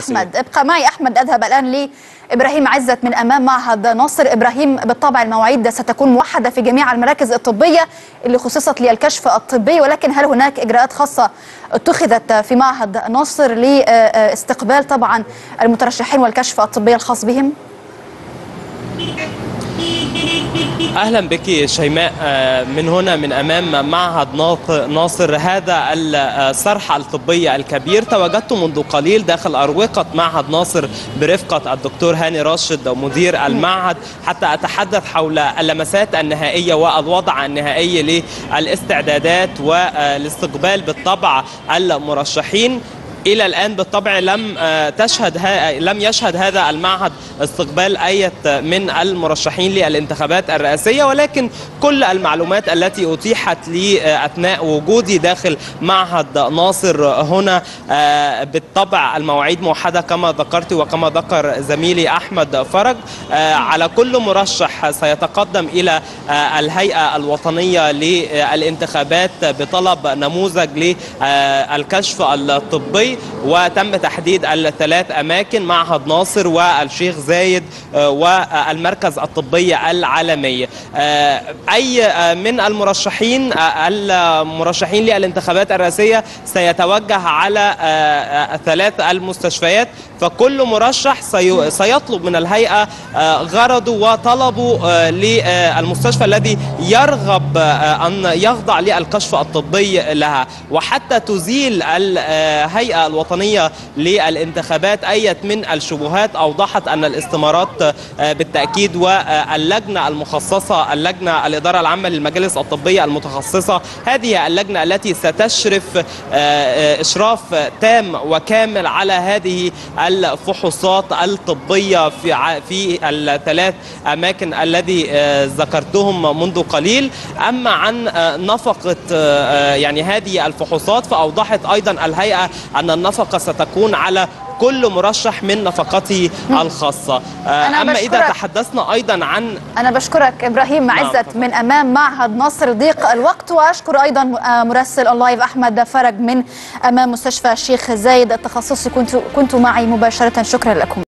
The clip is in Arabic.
أحمد، ابقى معي أحمد. أذهب الآن لإبراهيم عزت من أمام معهد ناصر. إبراهيم، بالطبع المواعيد ستكون موحدة في جميع المراكز الطبية اللي خصصت للكشف الطبي، ولكن هل هناك إجراءات خاصة اتخذت في معهد ناصر لاستقبال طبعا المترشحين والكشف الطبي الخاص بهم؟ أهلا بك شيماء من هنا من أمام معهد ناصر، هذا الصرح الطبي الكبير. تواجدت منذ قليل داخل أروقة معهد ناصر برفقة الدكتور هاني راشد مدير المعهد حتى أتحدث حول اللمسات النهائية والوضع النهائي للاستعدادات والاستقبال بالطبع المرشحين. إلى الآن بالطبع لم يشهد هذا المعهد استقبال أي من المرشحين للانتخابات الرئاسية، ولكن كل المعلومات التي أتيحت لي أثناء وجودي داخل معهد ناصر هنا بالطبع المواعيد موحدة كما ذكرت وكما ذكر زميلي أحمد فرج. على كل مرشح سيتقدم إلى الهيئة الوطنية للانتخابات بطلب نموذج للكشف الطبي، وتم تحديد الثلاث أماكن: معهد ناصر والشيخ زايد والمركز الطبي العالمي. أي من المرشحين للانتخابات الرئاسية سيتوجه على ثلاث المستشفيات، فكل مرشح سيطلب من الهيئة غرضه وطلبه للمستشفى الذي يرغب أن يخضع للكشف الطبي لها، وحتى تزيل الهيئة الوطنية للانتخابات أي من الشبهات. أوضحت أن الاستمارات بالتأكيد واللجنة المخصصة، اللجنة الإدارة العامة للمجالس الطبية المتخصصة، هذه اللجنة التي ستشرف إشراف تام وكامل على هذه الفحوصات الطبية في الثلاث أماكن الذي ذكرتهم منذ قليل. أما عن نفقة هذه الفحوصات، فأوضحت أيضا الهيئة أن النفقة ستكون على كل مرشح من نفقته الخاصة. أما إذا تحدثنا أيضا عن أنا بشكرك إبراهيم عزت من أمام معهد ناصر ضيق الوقت، وأشكر أيضا مراسل اللايف أحمد فرج من أمام مستشفى الشيخ زايد التخصصي. كنت معي مباشرة. شكرا لكم.